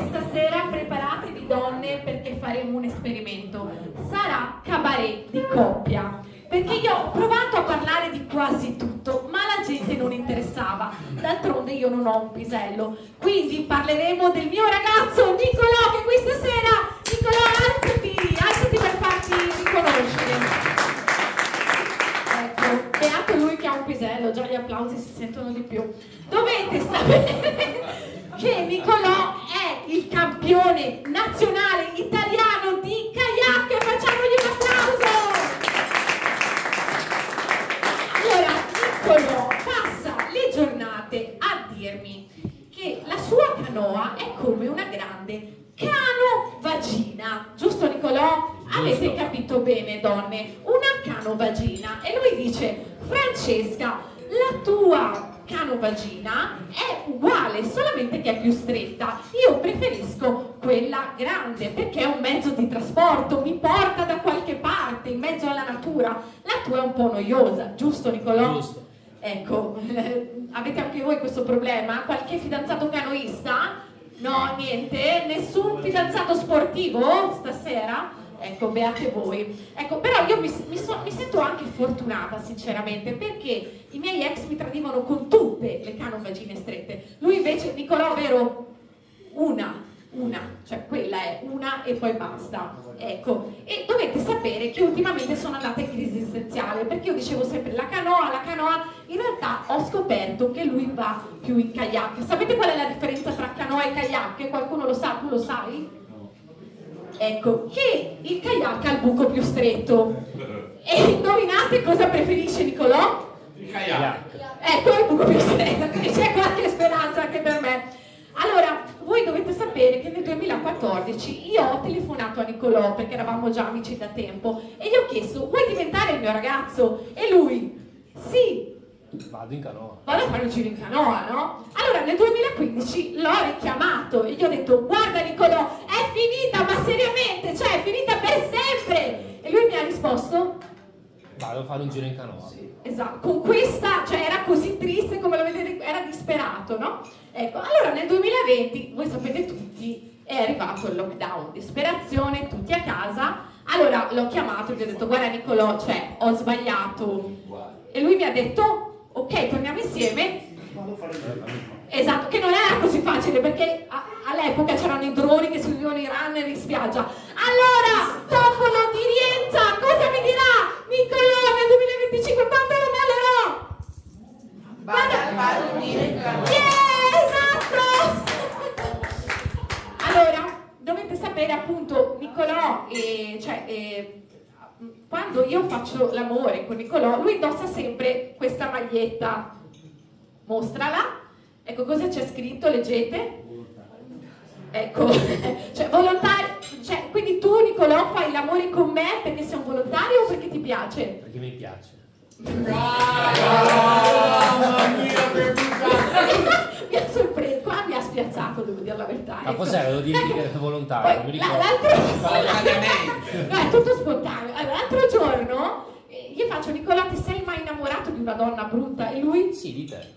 stasera preparatevi donne perché faremo un esperimento. Sarà cabaret di coppia. Perché io ho provato a parlare di quasi tutto, ma la gente non interessava. D'altronde io non ho un pisello. Quindi parleremo del mio ragazzo Nicolò, che qui stasera... Nicolò, alzati per farti riconoscere. Ecco, beato lui che ha un pisello, già gli applausi si sentono di più. Dovete sapere che Nicolò è il campione nazionale italiano di kayak. Facciamogli un applauso! Allora, Nicolò passa le giornate a dirmi che la sua canoa è come una grande canovagina, giusto Nicolò? Avete capito bene donne, una canovagina. E lui dice: Francesca, la tua canovagina è uguale, solamente che è più stretta. Io preferisco quella grande perché è un mezzo di trasporto, mi porta da qualche parte in mezzo alla natura. La tua è un po' noiosa, giusto Nicolò? Giusto. Ecco, avete anche voi questo problema? Qualche fidanzato canoista? No, niente? Nessun fidanzato sportivo stasera? Ecco, beate voi. Ecco, però io mi sento anche fortunata, sinceramente, perché i miei ex mi tradivano con tutte le canovagine strette. Lui invece, Nicolò, vero? Una, cioè quella è una e poi basta. Ecco, e dovete sapere che ultimamente sono andata in crisi esistenziale, perché io dicevo sempre la canoa, in realtà ho scoperto che lui va più in kayak. Sapete qual è la differenza tra canoa e kayak? Qualcuno lo sa? Tu lo sai? Ecco, che il kayak ha il buco più stretto. E indovinate cosa preferisce Nicolò? Il kayak. Ecco, il buco più stretto, quindi c'è qualche speranza anche per me. Allora, voi dovete sapere che nel 2014 io ho telefonato a Nicolò, perché eravamo già amici da tempo, e gli ho chiesto: vuoi diventare il mio ragazzo? E lui: sì. Vado in canoa. Vado a fare un giro in canoa, no? Allora nel 2015 l'ho richiamato e gli ho detto: guarda Nicolò, è finita, ma seriamente, cioè è finita per sempre. E lui mi ha risposto: Vado a fare un giro in canoa. sì, esatto, con questa, cioè era così triste, come lo vedete, era disperato, no? Ecco, allora nel 2020, voi sapete tutti, è arrivato il lockdown, disperazione, tutti a casa. Allora l'ho chiamato e gli ho detto: guarda Nicolò, cioè ho sbagliato. E lui mi ha detto: ok, torniamo insieme. Esatto, che non era così facile, perché all'epoca c'erano i droni che seguivano i runner in spiaggia. Allora, dopo l'udienza, cosa mi dirà Nicolò nel 2025 quando lo ballerò? Vado a fare un giro in canoa. Esatto! Allora, dovete sapere appunto, Nicolò, quando io faccio l'amore con Nicolò, lui indossa sempre questa maglietta. Mostrala. Ecco cosa c'è scritto, leggete. Ecco, cioè volontario, cioè, quindi tu Nicolò fai l'amore con me perché sei un volontario o perché ti piace? Perché mi piace. Mamma mia, che Mi ha sorpreso, qua mi ha spiazzato, devo dire la verità. Ma ecco. cos'era? Devo dirti che ero volontario, non mi ricordo. No, è tutto spontaneo. Allora, l'altro giorno gli faccio: Nicolò, ti sei mai innamorato di una donna brutta? E lui? Sì, di te.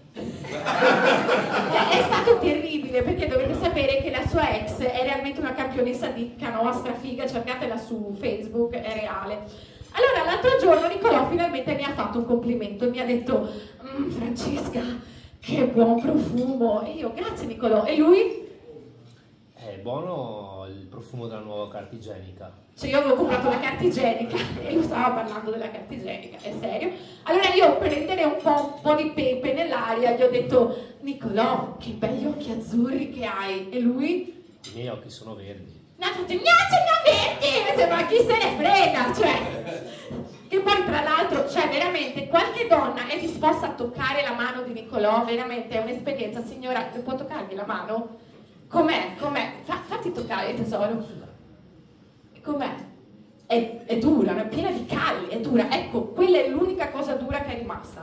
È stato terribile, perché dovete sapere che la sua ex è realmente una campionessa di canoa strafiga, cercatela su Facebook, è reale. Allora l'altro giorno Nicolò finalmente mi ha fatto un complimento, mi ha detto: Francesca, che buon profumo. E io: grazie Nicolò. E lui? È buono il profumo della nuova carta igienica. Cioè io avevo comprato la carta igienica e lui stava parlando della carta igienica, è serio? Allora io, per rendere un po' di pepe nell'aria, gli ho detto: Nicolò, che belli occhi azzurri che hai. E lui? I miei occhi sono verdi. Mi ha fatto: sono verdi! Ma chi se ne frega, cioè. Che poi tra l'altro, cioè veramente, qualche donna è disposta a toccare la mano di Nicolò, veramente è un'esperienza. Signora, può toccargli la mano? Com'è? Com'è? Fatti toccare, tesoro. Com'è? È dura, è piena di calli, è dura. Ecco, quella è l'unica cosa dura che è rimasta.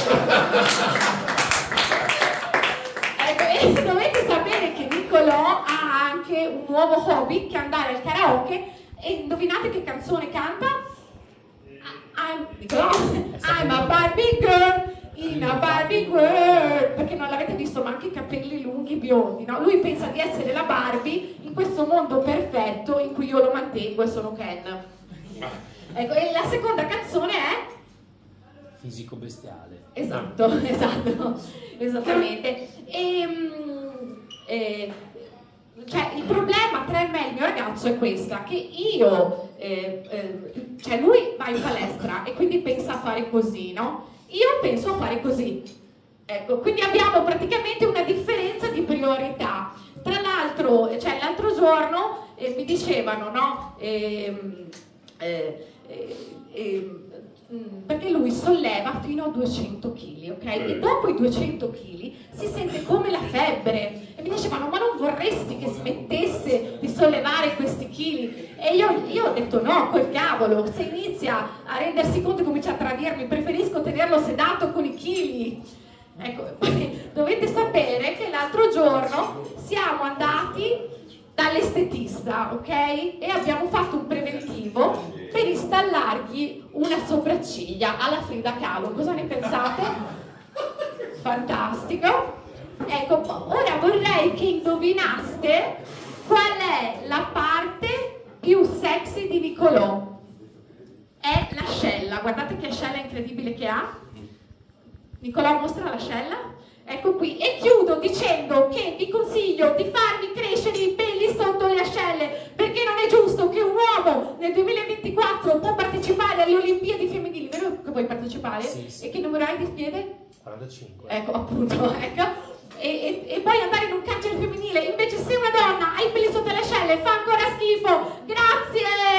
Ecco, e dovete sapere che Nicolò ha anche un nuovo hobby, che è andare al karaoke. E indovinate che canzone canta? I'm a Barbie girl in a Barbie world. Perché non l'avete visto, ma anche i capelli lunghi biondi, no? Lui pensa di essere la Barbie in questo mondo perfetto in cui io lo mantengo e sono Ken. Ecco, e la seconda canzone è Fisico bestiale. esatto, esattamente. Cioè, il problema tra me e il mio ragazzo è questa, che io, cioè lui va in palestra e quindi pensa a fare così, no? Io penso a fare così. Ecco, quindi abbiamo praticamente una differenza di priorità. Tra l'altro, cioè l'altro giorno mi dicevano, no? Perché lui solleva fino a 200 kg, ok? E dopo i 200 kg si sente come la febbre e mi dicevano: ma non vorresti che smettesse di sollevare questi chili? E io ho detto no, col cavolo, se inizia a rendersi conto e comincia a tradirmi, preferisco tenerlo sedato con i chili. Ecco, dovete sapere che l'altro giorno siamo andati dall'estetista, ok? E abbiamo fatto un preventivo per installargli una sopracciglia alla Frida Kahlo. Cosa ne pensate? Fantastico! Ecco, ora vorrei che indovinaste qual è la parte più sexy di Nicolò. È l'ascella. Guardate che ascella incredibile che ha. Nicolò, mostra l'ascella. Ecco qui, e chiudo dicendo che vi consiglio di farvi crescere i peli sotto le ascelle, perché non è giusto che un uomo nel 2024 può partecipare alle Olimpiadi femminili, vero che vuoi partecipare? Sì, sì. E che numero hai di piede? 45. Ecco, appunto, ecco. E poi andare in un carcere femminile, invece se una donna ha i peli sotto le ascelle fa ancora schifo. Grazie!